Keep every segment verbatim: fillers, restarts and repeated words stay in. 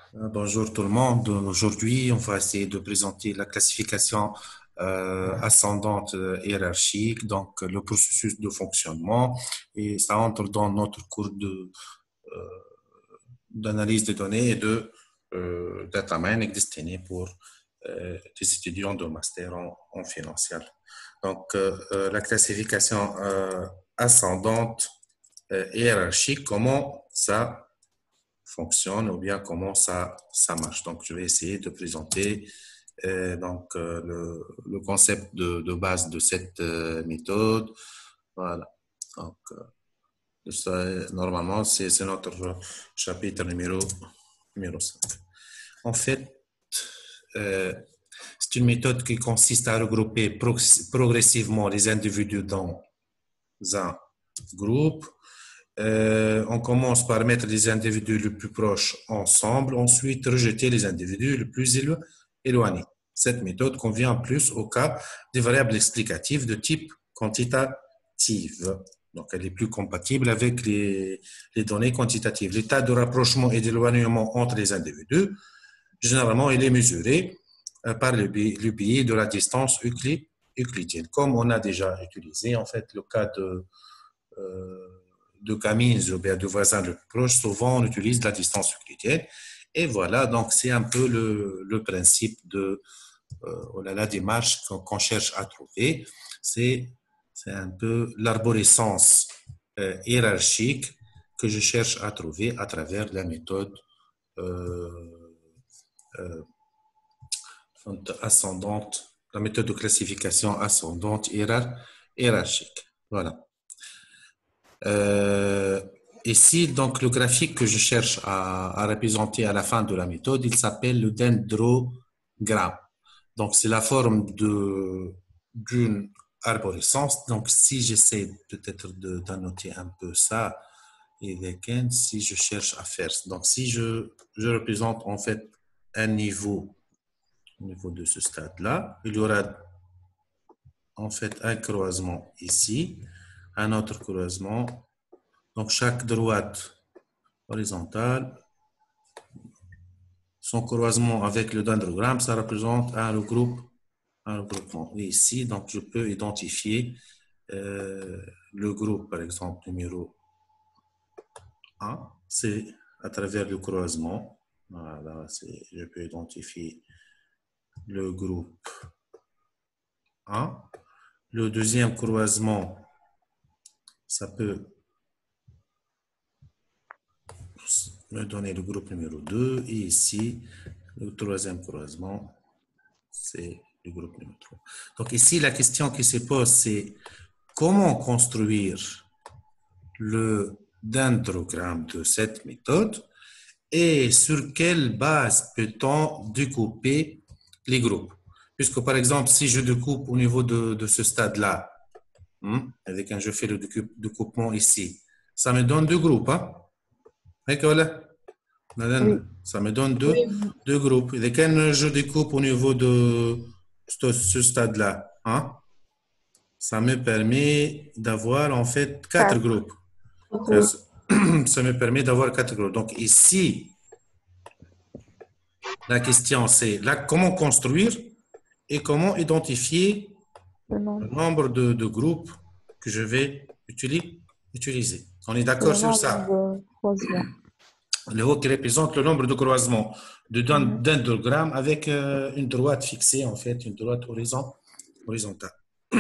Euh, Bonjour tout le monde. Aujourd'hui, on va essayer de présenter la classification euh, ascendante euh, hiérarchique, donc euh, le processus de fonctionnement, et ça entre dans notre cours de euh, d'analyse de données et de euh, data mining destiné pour euh, des étudiants de master en, en financial. Donc, euh, euh, la classification euh, ascendante euh, hiérarchique, comment ça fonctionne ou bien comment ça, ça marche. Donc, je vais essayer de présenter euh, donc, euh, le, le concept de, de base de cette euh, méthode. Voilà. Donc, euh, ça, normalement, c'est c'est notre chapitre numéro, numéro cinq. En fait, euh, c'est une méthode qui consiste à regrouper pro progressivement les individus dans un groupe. Euh, on commence par mettre les individus les plus proches ensemble, ensuite rejeter les individus les plus élo- éloignés. Cette méthode convient plus au cas des variables explicatives de type quantitative. Donc, elle est plus compatible avec les, les données quantitatives. L'état de rapprochement et d'éloignement entre les individus, généralement, il est mesuré euh, par le biais, le biais de la distance euclidienne. Comme on a déjà utilisé, en fait, le cas de euh, de Camille ou bien de voisins le plus proche, souvent on utilise la distance euclidienne. Et voilà, donc c'est un peu le, le principe de euh, oh là, la démarche qu'on qu'on cherche à trouver. C'est c'est un peu l'arborescence euh, hiérarchique que je cherche à trouver à travers la méthode euh, euh, ascendante, la méthode de classification ascendante hiérarchique. Voilà. Euh, ici, donc, le graphique que je cherche à, à représenter à la fin de la méthode, il s'appelle le dendrogramme. Donc, c'est la forme de, d'une arborescence. Donc, si j'essaie peut-être de, d'annoter un peu ça, et lesquels, si je cherche à faire. Donc, si je, je représente en fait un niveau, au niveau de ce stade-là, il y aura en fait un croisement ici, un autre croisement. Donc, chaque droite horizontale, son croisement avec le dendrogramme, ça représente un regroupe, un regroupement. Et ici, donc, je peux identifier euh, le groupe, par exemple, numéro un, c'est à travers le croisement. Voilà, je peux identifier le groupe un. Le deuxième croisement, ça peut me donner le groupe numéro deux. Et ici, le troisième croisement, c'est le groupe numéro trois. Donc ici, la question qui se pose, c'est comment construire le dendrogramme de cette méthode et sur quelle base peut-on découper les groupes. Puisque par exemple, si je découpe au niveau de, de ce stade-là, hein, avec un je fais le découpement ici, ça me donne deux groupes. Hein? Oui, Ça me donne deux, oui, deux groupes. Et quand je découpe au niveau de ce, ce stade-là, hein, ça me permet d'avoir en fait quatre quatre. groupes. Oui. Ça me permet d'avoir quatre groupes. Donc ici, la question c'est là, comment construire et comment identifier Le le nombre, nombre de, de groupes que je vais utiliser. utiliser. On est d'accord le sur nombre ça. de croisements. Le haut qui représente le nombre de croisements Mhm. d'un dendrogramme avec euh, une droite fixée, en fait, une droite horizontale.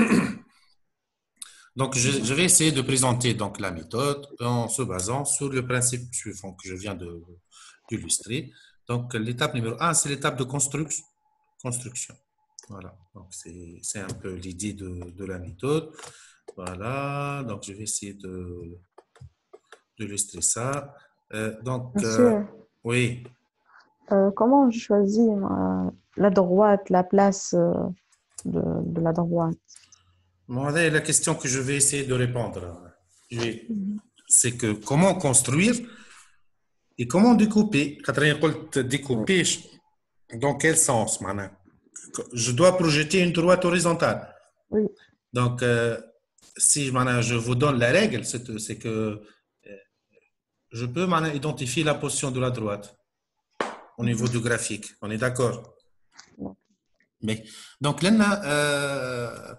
Donc, je, je, vais essayer de présenter donc, la méthode en se basant sur le principe suivant que je viens d'illustrer. Donc, l'étape numéro un, c'est l'étape de construction. construction. Voilà, donc c'est un peu l'idée de, de, la méthode. Voilà, donc je vais essayer de d'illustrer ça. Euh, donc, euh, Monsieur, oui. euh, comment je choisis euh, la droite, la place euh, de, de la droite? Voilà la question que je vais essayer de répondre. Mhm. C'est que comment construire et comment découper. Catherine, Oui, découper, dans quel sens maintenant? Je dois projeter une droite horizontale. oui, Donc, euh, si maintenant, je vous donne la règle, c'est que euh, je peux maintenant identifier la position de la droite. au niveau du graphique. On est d'accord? Ouais. Mais donc là, euh,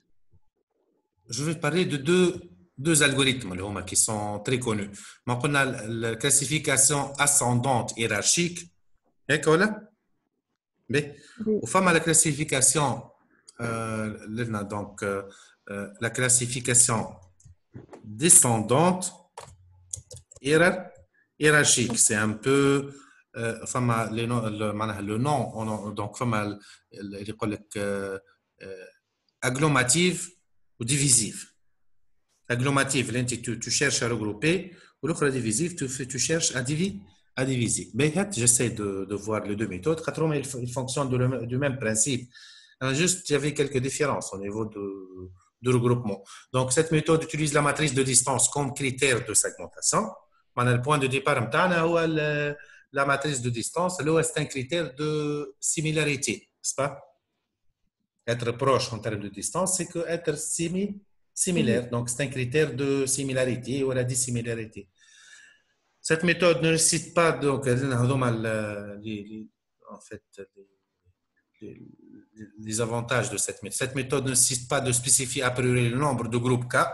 je vais parler de deux, deux algorithmes là, qui sont très connus. Donc, on a la classification ascendante hiérarchique. هيك ولا؟ Mais Oui. aux femmes à la classification, euh, là, donc euh, euh, la classification descendante hiérar- hiérarchique, c'est un peu euh, فما les noms- le معناها le nom on- donc فما ال- اللي يقول لك euh, euh, agglomérative ou divisive. Agglomérative, l'un tu, tu cherches à regrouper, ou l'autre divisive, tu, fais- tu cherches à, divi, à diviser. Ben, j'essaie de, de voir les deux méthodes. Quatre ils, ils fonctionnent de le- du même principe. Alors, juste, il y avait quelques différences au niveau de, de regroupement. Donc, cette méthode utilise la matrice de distance comme critère de segmentation. Le point de départ, c'est la matrice de distance. C'est un critère de similarité, n'est-ce pas? Être proche en termes de distance, c'est que être simi, Mhm. similaire. Donc, c'est un critère de similarité ou la dissimilarité. Cette méthode ne nécessite pas, donc, les, les, en fait, les, les avantages de cette méthode. Cette méthode ne nécessite pas de spécifier a priori le nombre de groupes K.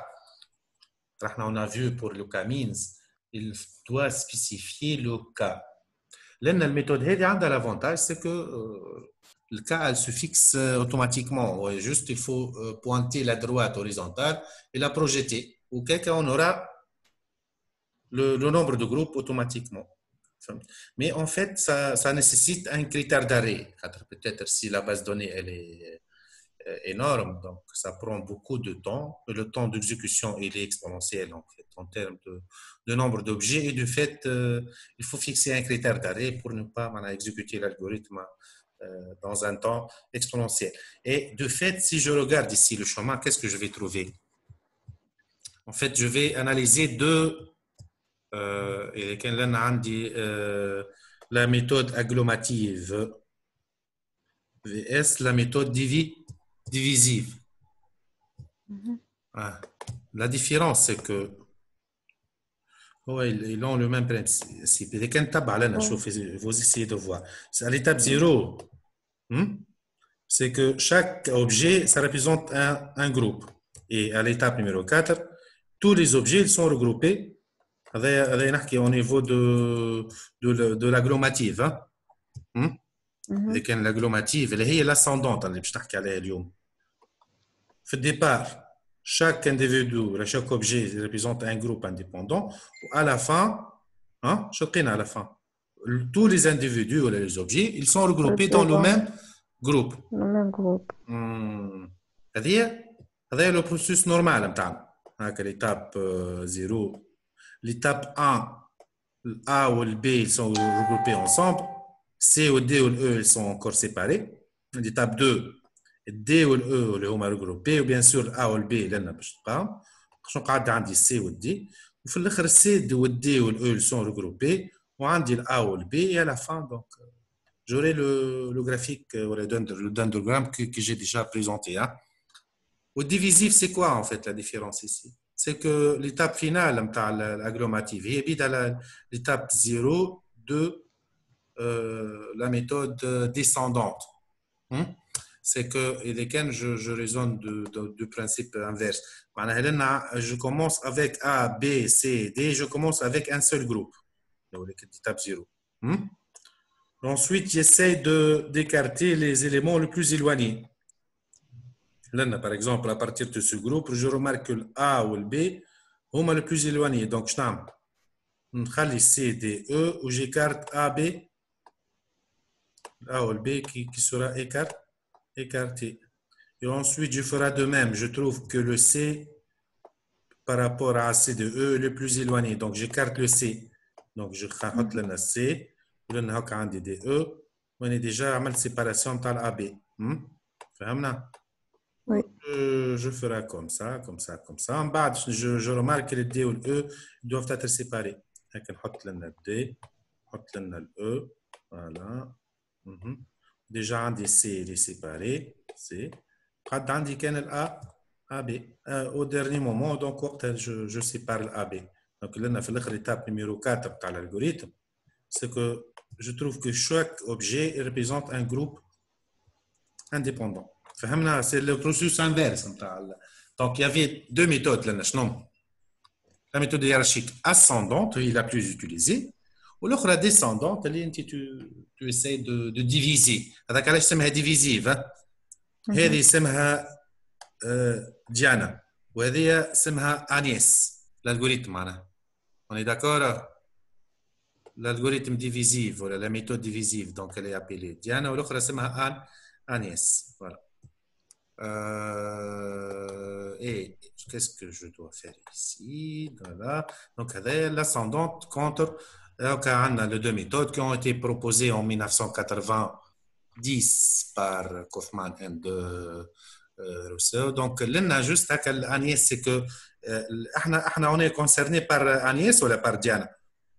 On a vu pour le K-means, il doit spécifier le K. La méthode a l'avantage, c'est que euh, le cas elle se fixe automatiquement. Ouais, juste, il faut euh, pointer la droite horizontale et la projeter. Ou quelqu'un, on aura le, le nombre de groupes automatiquement. Mais en fait, ça, ça nécessite un critère d'arrêt. Peut-être si la base de données elle est énorme, donc ça prend beaucoup de temps. Le temps d'exécution il est exponentiel en fait en termes de, de nombre d'objets et du fait euh, il faut fixer un critère d'arrêt pour ne pas voilà, exécuter l'algorithme euh, dans un temps exponentiel. Et de fait, si je regarde ici le chemin, qu'est-ce que je vais trouver? En fait, je vais analyser deux euh, et euh, la méthode agglomérative vs la méthode divi divisive. Mhm. Ah, la différence, c'est que ouais, ils ont le même principe. Et quand Ouais. vous essayez de voir. À l'étape zéro, hmm, c'est que chaque objet, ça représente un, un groupe. Et à l'étape numéro quatre, tous les objets ils sont regroupés au niveau de, de, de l'agglomérative. Hein. Hmm. Mhm. L'agglomérative, elle est l'ascendante. Au départ, chaque individu, chaque objet représente un groupe indépendant. À la fin, hein, à la fin, tous les individus ou les objets, ils sont regroupés dans le Représente même groupe. le même groupe. Hmm. C'est-à-dire, c'est le processus normal. L'étape zéro, l'étape un, le A ou le B, ils sont regroupés ensemble. C ou D ou le E, ils sont encore séparés. L'étape deux, D ou le E اللي هما regroupés, ou bien sûr le A ou le B اللي انا باش نبقاو باش نقعد عندي C و D وفي الاخر C و D ou le E ils sont regroupés وعندي le A ou le B et à la fin donc j'aurai le, le graphique ou le dendrogramme que, que j'ai déjà présenté. Hein. Au divisif, c'est quoi en fait la différence ici? C'est que l'étape finale de l'agglomérative est à l'étape zéro de euh, la méthode descendante. Hmm? C'est que je, je raisonne du de, de principe inverse. Je commence avec A, B, C, D, je commence avec un seul groupe. L'étape zéro. Hmm? Ensuite, j'essaie d'écarter les éléments les plus éloignés. Là, par exemple, à partir de ce groupe, je remarque que le A ou le B sont les plus éloignés. Donc, je vais C, D, E, où j'écarte A, B, A ou le B qui, qui sera écart, écarté. Et ensuite, je ferai de même. Je trouve que le C, par rapport à C de E, est le plus éloigné. Donc, j'écarte le C. Donc, je vais le C. Je vais D, E. On est déjà à la séparation de l'A B. Hmm? Oui. Je, je ferai comme ça, comme ça, comme ça. En bas, je, je remarque que le D ou le E doivent être séparés. Donc, on met le D, on met le E. Voilà. Mm-hmm. Déjà, un D C il est séparé. C. Après, on dit le A, A, B. Euh, au dernier moment, donc, je, je sépare le A, B. Donc, là, on a fait l'étape numéro quatre de l'algorithme. C'est que je trouve que chaque objet représente un groupe indépendant. C'est le processus inverse. Donc, il y avait deux méthodes. La méthode hiérarchique ascendante, est la plus utilisée. Ou l'autre, descendante, tu, tu essaies de, de diviser. هذاك علاش اسمها divisive. هذه اسمها ديانا وهذه اسمها انيس. l'algorithme معناها. On est d'accord? L'algorithme divisif, voilà, la méthode divisive, donc elle est appelée Diana, ou l'autre اسمها Anne, Agnès. Voilà. Euh, et qu'est-ce que je dois faire ici? Voilà. Donc, l'ascendante contre. Donc, on a les deux méthodes qui ont été proposées en mille neuf cent quatre-vingt-dix par Kaufman et de euh, Rousseau. Donc, l'un juste Agnès, c'est que euh, on est concerné par Agnès ou par Diana?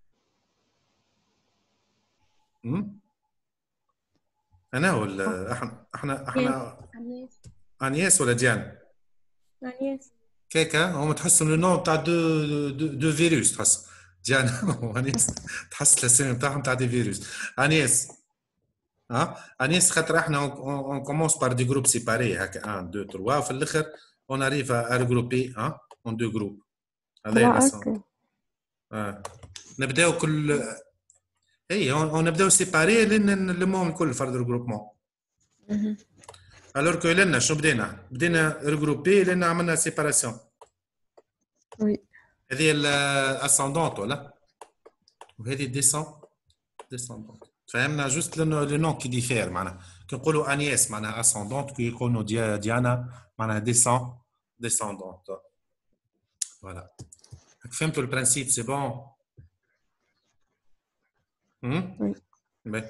أنا ولا إحنا إحنا إحنا أنيس ولا ديان؟ أنيس كيكا هم تحسوا النوم تاع دو دو, دو فيروس تحس ديان وأنيس تحس الاسم نتاعهم تاع دي فيروس أنيس ها أنيس خاطر إحنا on commence par des groupes séparés هكا un deux trois وفي الآخر on arrive à regrouper ها en deux groupes هذا الاسم. آه نبداو كل اي on نبداو سيباري لان المهم الكل فرد ريغروبمون. الوغ كو لنا شنو بدينا؟ بدينا ريغروبي لان عملنا سيباراسيون. وي هذه الاسندونت ولا؟ وهذه ديسون ديسندونت. فهمنا جوست لو نون كي ديفير معناها كي نقولوا انيس معناها اسندونت كي يقولوا ديانا معناها ديسون ديسندونت. فوالا فهمتوا البرانسيب سي بون؟ Mmh. Oui. Ben,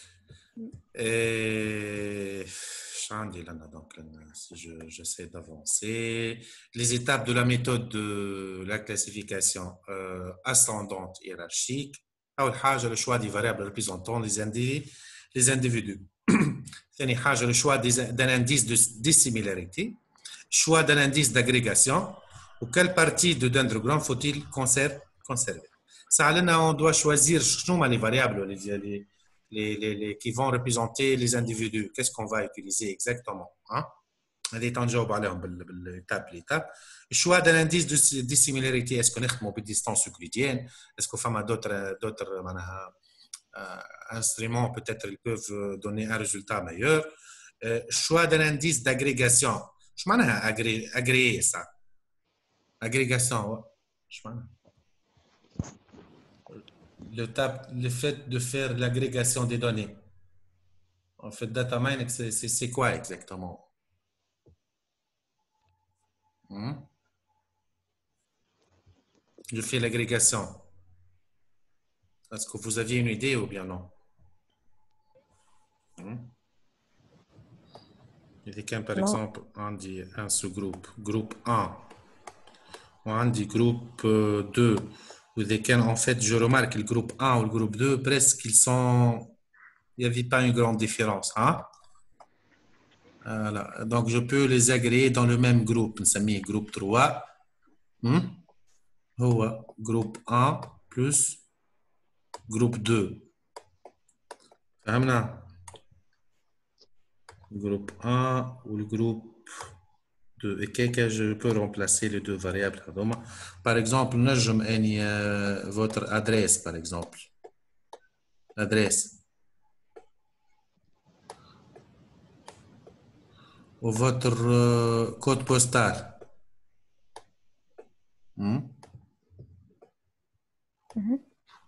et, donc, si j'essaie d'avancer, les étapes de la méthode de la classification euh, ascendante hiérarchique. Le choix des variables représentant les individus. Les individus. Le choix d'un indice de dissimilarité, choix d'un indice d'agrégation, ou quelle partie de dendrogramme faut-il conserver? Ça, on doit choisir les variables les, les, les, les, qui vont représenter les individus. Qu'est-ce qu'on va utiliser exactement? Hein? L'étape, l'étape. Choix d'un indice de dissimilarité. Est-ce qu'on est mobile distance euclidienne? Est-ce qu'on a d'autres, d'autres euh, instruments, peut-être, ils peuvent donner un résultat meilleur? Euh, choix d'un indice d'agrégation. Je m'en ai agréé ça. Agrégation. Je m'en ai. Le, tab, le fait de faire l'agrégation des données. En fait, data mining, c'est quoi exactement? hmm? Je fais l'agrégation. Est-ce que vous aviez une idée ou bien non? hmm? Il y a qu'un, par non. exemple, on dit un sous-groupe, groupe un, ou on dit groupe deux. En fait, je remarque que le groupe un ou le groupe deux, presque, ils sont... il n'y avait pas une grande différence. Hein? Voilà. Donc, je peux les agréger dans le même groupe. Ça met groupe trois. Hmm? Oh, groupe un plus groupe deux. Groupe un ou le groupe deux. Et que je peux remplacer les deux variables. Par exemple, je mets votre adresse, par exemple. Adresse. Ou votre euh, code postal. Hmm? Mm-hmm.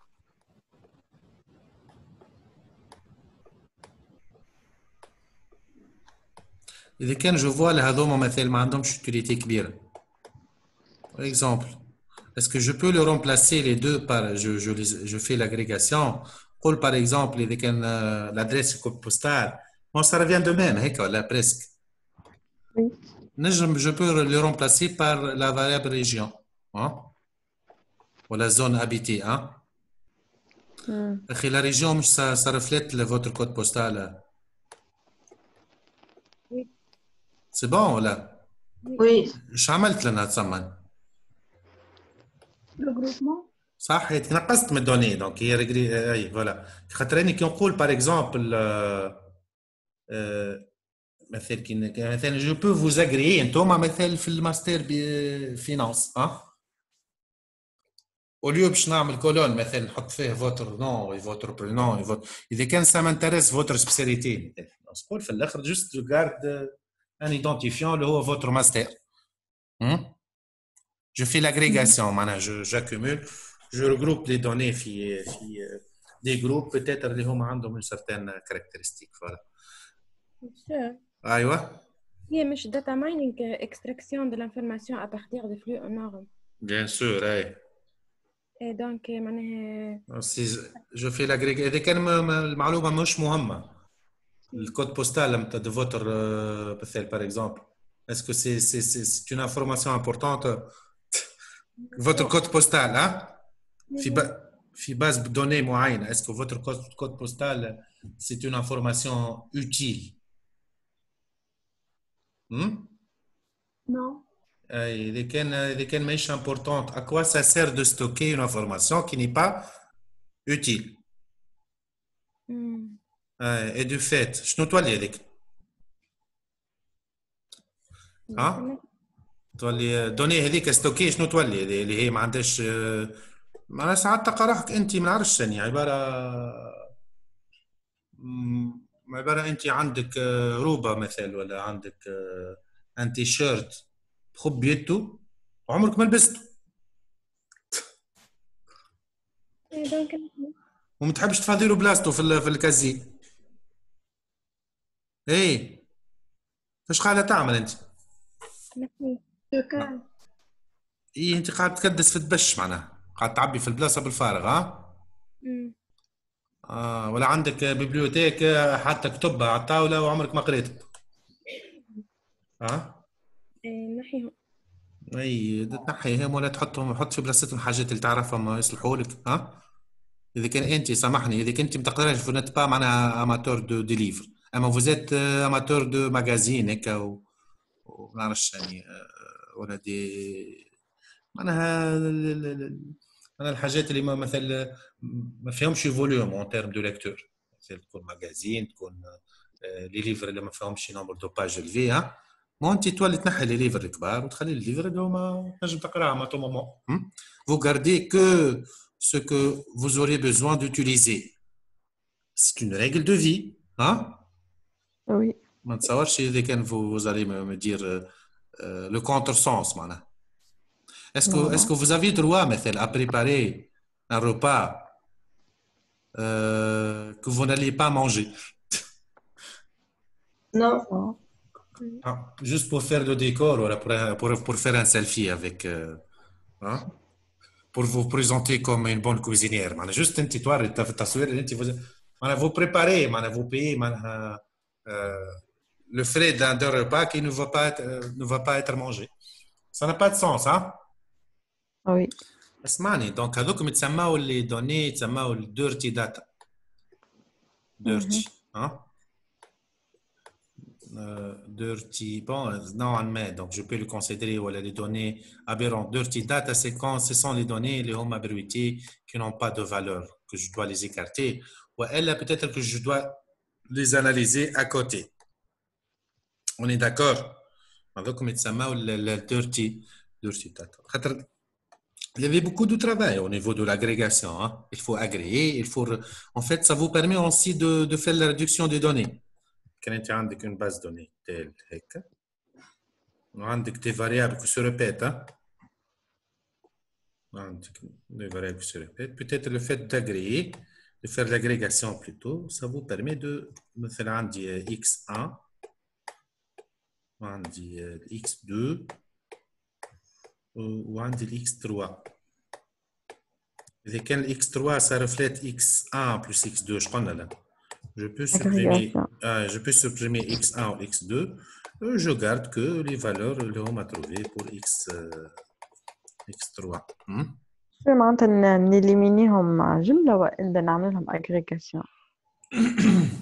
إذا كان je vois هذوما مثلا ما عندهمش utilité كبيرة. Par exemple, est-ce que je peux le remplacer les deux par je je les, je fais l'agrégation. قول par exemple إذا كان l'adresse du code postal, bon ça revient de même هيك ولا presque. Oui. Je peux le remplacer par la variable région, hein? Ou la zone habitée, hein? Mm. La région, ça, ça reflète le, votre code postal. Oui. C'est bon, là? Oui. Je عملت لنا تسمن. Le groupement? صح هي نقصت من الدوني دونك هي ريجري اي فوالا خاطر اني كي نقول باغ اكزومبل مثلا كي مثلا جو بو فوز اغري انتوما مثلا في الماستر فينانس ها وليو باش نعمل كولون مثلا نحط فيه فوتر نون فوتر برينون فوتر اذا كان سا مانتيريس فوتر سبيسياليتي نقول في الاخر جوست ريغارد ان ايدونتيفيون اللي هو فوتر ماستر. Je fais l'agrégation, maintenant, je, j'accumule, je regroupe les données في, في des groupes peut-être اللي هم عندهم une certaine caractéristique, voilà. Sure. أيوة. هي مش data mining extraction de l'information à partir de flux énormes. Bien sûr, أي. Et donc معناها Si je fais l'agrégation, إذا كان المعلومة مش مهمة. الكود بوستال de votre مثال par exemple, est-ce que c'est c'est c'est c'est une information importante? Votre code postal, hein? في با... في base de données معينة. Est-ce que votre code, code postal c'est une information utile? Hmm? Non. إذا كان إذا كان ماهيش importante, à quoi ça sert de stocker une information qui n'est pas utile? Mm. Et du fait, شنو تولي هذيك؟ ها؟ تولي دوني هذيك ستوكي شنو تولي اللي هي ما عندهاش معناها ساعات تلقى روحك انت ما نعرفش يعني عباره عباره انت عندك روبه مثلا ولا عندك ان تي شيرت تخب بيدته وعمرك ما لبسته وما تحبش تفاضي له بلاصته في في الكازي. ايه ايش قاعده تعمل انت؟ شكرا. ايه انت قاعد تكدس في الدبش معناها قاعد تعبي في البلاصه بالفارغ ها؟ امم اه ولا عندك بيبليوتيك حتى كتبها على الطاوله وعمرك ما قريتها. ها؟ ايه نحيهم. اي تنحيهم ولا تحطهم حط في بلاصتهم حاجات اللي تعرفهم يصلحوا لك ها؟ اذا كان انت سامحني اذا كنت ما تقدرش فو نت با معناها اماتور دو دي ليفر اما فوزيت اماتور دو ماغازين هكا وما نعرفش يعني ولا دي معناها انا الحاجات اللي ما مثلا ما فيهمش فوليوم اون تيرم دو ليكتور مثلا تكون ماغازين تكون لي ليفر اللي ما فيهمش نومبر دو باج الفي ها مو انت تولي تنحي لي ليفر الكبار وتخلي لي ليفر اللي هما تنجم تقراهم ا تو مومون فو غاردي كو ce que vous aurez besoin d'utiliser. C'est une règle de vie, hein? Oui. ما نتصورش إذا كان vous, vous allez me dire euh, le contresens معناها. Est-ce que est-ce que vous avez droit مثلا à préparer un repas euh, que vous n'allez pas manger? Non. Ah, juste pour faire le décor ou pour, pour, pour faire un selfie avec euh, hein? pour vous présenter comme une bonne cuisinière. Juste un petit toit, vous préparez, vous payez euh, le frais d'un repas qui ne va pas être, ne va pas être mangé. Ça n'a pas de sens, hein? Oui. اسمعني دونك هذوك يتسموا لي دوني يتسموا الديرتي داتا ديرتي ها dirty, bon, normalement, donc je peux le considérer ou les données aberrantes. Dirty data, c'est quand ce sont les données, les home aberrantes qui n'ont pas de valeur, que je dois les écarter, ou elle, peut-être que je dois les analyser à côté. On est d'accord? Donc, comme ça le dirty, dirty data. Il y avait beaucoup de travail au niveau de l'agrégation. Hein? Il faut agréger, il faut. En fait, ça vous permet aussi de, de faire la réduction des données. كان انت عندك une base de données telle هيك وعندك des variables qui se répètent hein عندك des variables qui se répètent peut-être le fait d'agréger de faire l'agrégation plutôt ça vous permet de مثلا عندي إكس واحد وعندي إكس اثنين وعندي الإكس ثلاثة إذا كان الإكس ثلاثة ça reflète إكس واحد plus إكس اثنين ايش قلنا لا Je peux, supprimer, euh, je peux supprimer x un ou x deux. Je garde que les valeurs que l'on a trouvées pour x, euh, x trois. Hmm? شو معناتها نليمينيهم جملة وإلا نعمل لهم agrégation؟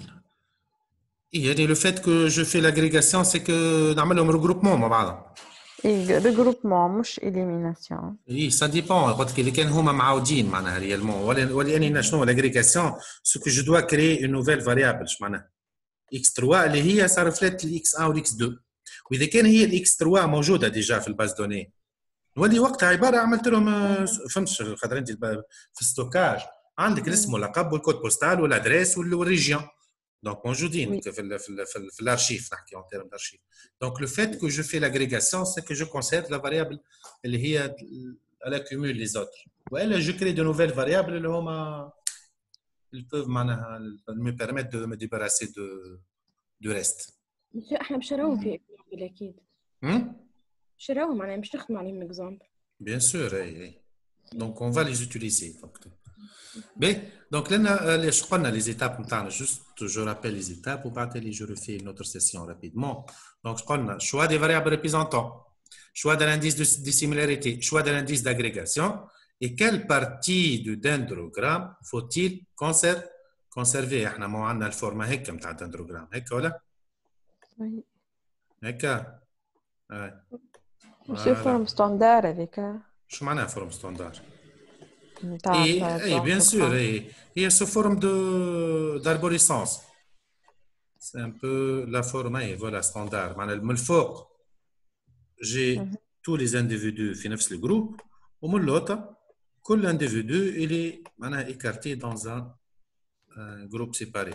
Et le fait que je fais l'agrégation, c'est que نعمل لهم regroupement مع بعض. Et regroupement, مش élimination. Oui, ça dépend. قلت لك اللي كان هما معاودين معناها ريالمون ولا ولا اني شنو لاغريغاسيون سو كو جو دوا كريي اون نوفيل فاريابل معناها اكس ثلاثة اللي هي صار ريفليت الاكس واحد والاكس اثنين واذا كان هي الاكس ثلاثة موجوده ديجا في الباز دوني نولي وقتها عباره عملت لهم فهمتش خاطر انت في الستوكاج عندك الاسم واللقب والكود بوستال والادريس والريجيون دونك موجودين في ال في ال في, ال في الارشيف نحكي اون تيرم d'archive. Donc le fait que je fais l'agrégation c'est que je conserve la variable اللي هي elle accumule les autres. والا je crée de nouvelles variables اللي هما ils peuvent معناها me permettre de me débarrasser de du reste. بس احنا مش راهم في اكزامبل اكيد. امم مش راهم معناها مش نخدموا عليهم اكزامبل. Bien sûr, oui. Donc on va les utiliser. Donc, bien, donc là, les, je prends les étapes, juste je rappelle les étapes, ou pas je refais une autre session rapidement. Donc je prends le choix des variables représentants, choix de l'indice de, de similarité, choix de l'indice d'agrégation, et quelle partie du dendrogramme faut-il conserver conserver. احنا مو عندنا الفورمه هيك نتاع الدندروغرام هيك ولا؟ Oui. هيك. آه. C'est forme standard avec. شو معناها فورم ستاندارد؟ Et, et bien sûr, et, et sous forme de d'arborescence. C'est un peu la forme, et voilà, standard. Mais le fort, j'ai mm-hmm. tous les individus في نفس le groupe, ومن l'autre, كل individu il est معناها écarté dans un, un groupe séparé.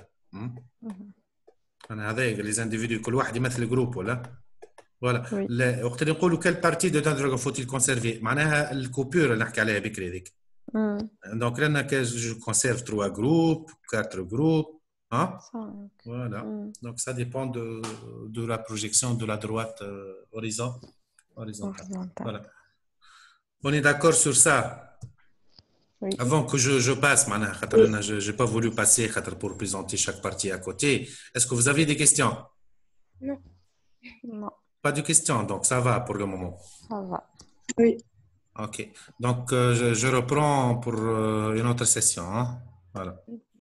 معناها هذا les individus كل واحد يمثل groupe ولا؟ Voilà. Oui. وقت اللي نقولوا quelle partie de dendrogramme faut-il conserver معناها الكوبيور اللي نحكي عليها بكري هذيك. Donc là je conserve trois groupes, quatre groupes, hein? Cinq. Voilà. Mm. Donc ça dépend de de la projection de la droite euh, horizon horizontale. Horizontal. Voilà. On est d'accord sur ça? Oui. Avant que je je passe معناها خاطر انا j'ai pas voulu passer خاطر pour présenter chaque partie à côté. Est-ce que vous avez des questions? Non. Non. Pas de questions, donc ça va pour le moment. Ça va. Oui. Ok, donc euh, je, je reprends pour euh, une autre session. Hein? Voilà.